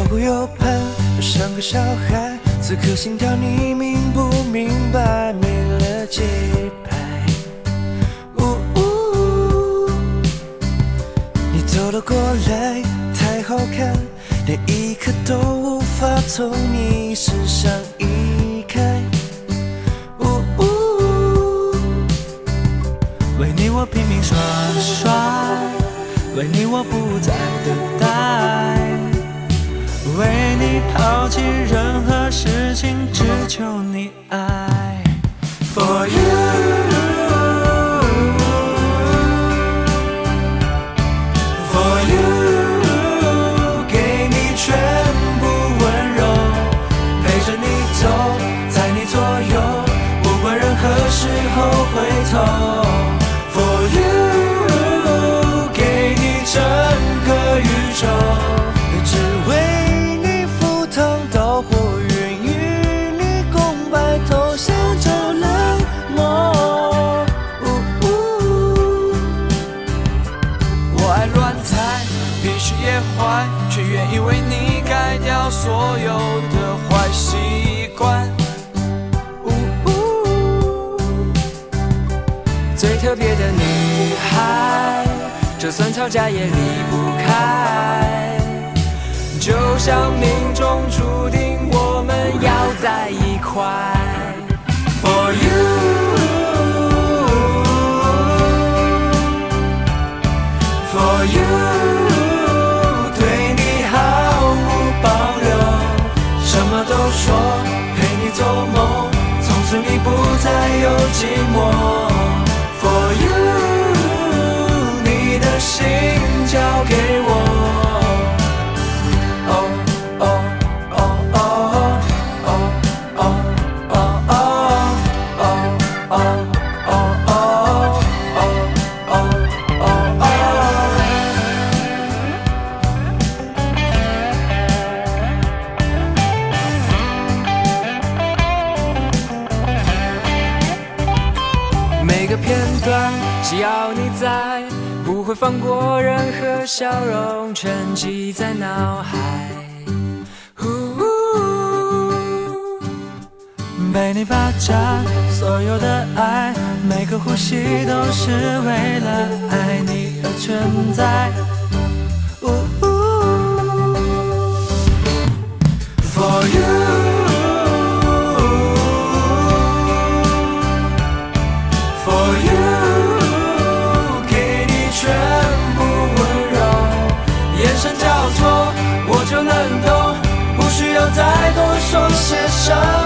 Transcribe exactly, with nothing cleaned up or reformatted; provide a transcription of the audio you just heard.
顾右盼，又像个小孩，此刻心跳你明不明白？没了节拍。呜呜，你走了过来，太好看，连一刻都无法从你身上移开。呜呜，为你我拼命耍帅，为你我不再等待。 为你抛弃任何事情，只求你爱。For you, for you， 给你全部温柔，陪着你走，在你左右，不管任何时候回头。For you， 给你整个宇宙。 却愿意为你改掉所有的坏习惯。呜呜，最特别的女孩，就算吵架也离不开，就像命中注定我们要在一块。For you， for you。 说陪你做梦，从此你不再有寂寞。For you， 你的心交给我。哦哦哦哦哦哦哦哦哦哦哦哦哦。 每个片段，只要你在，不会放过任何笑容，沉积在脑海。被你霸占所有的爱，每个呼吸都是为了爱你而存在。For you。 就能懂，不需要再多说些什么。